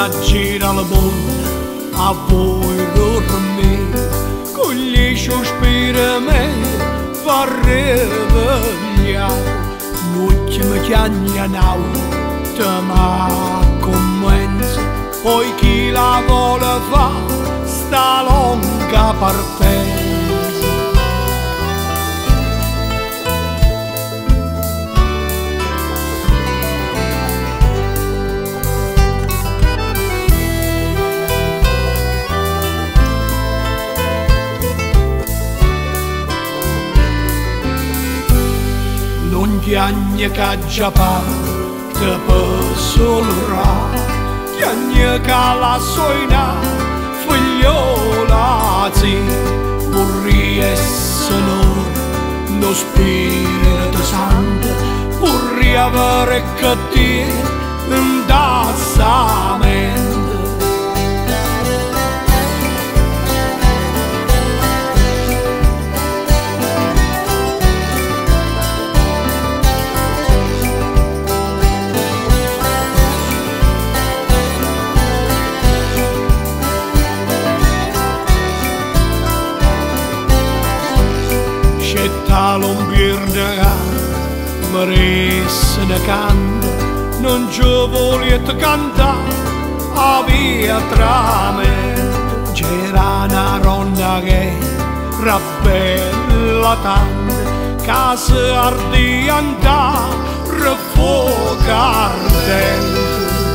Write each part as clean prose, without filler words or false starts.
a gira al mondo a voi dormire, con gli sospiri me fa rivegliare. L'ultima chiagnanau te m'accompagna, poi chi la vuole fa sta lunga partenza. Non piagne che già parte per solurare, piagne che la soina figliola zi, vorrei essere no spirito santo, vorrei avere che ti indazzamento. Città l'ombirna meresse ne canta, non ci volete cantare a via tramento. C'era una donna che era bella tanta, che si ardì andare a fuoco ardente.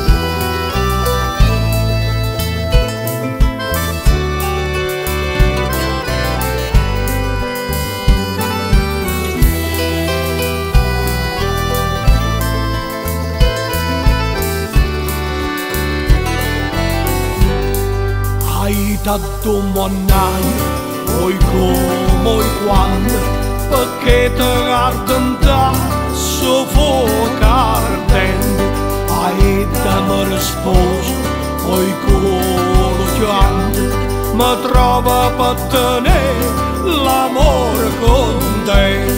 Tanto monnai, poi come e quando, perché te guardano soffoca ardente. Hai da me risposto, poi come chiamando, mi trova per tenere l'amore con te.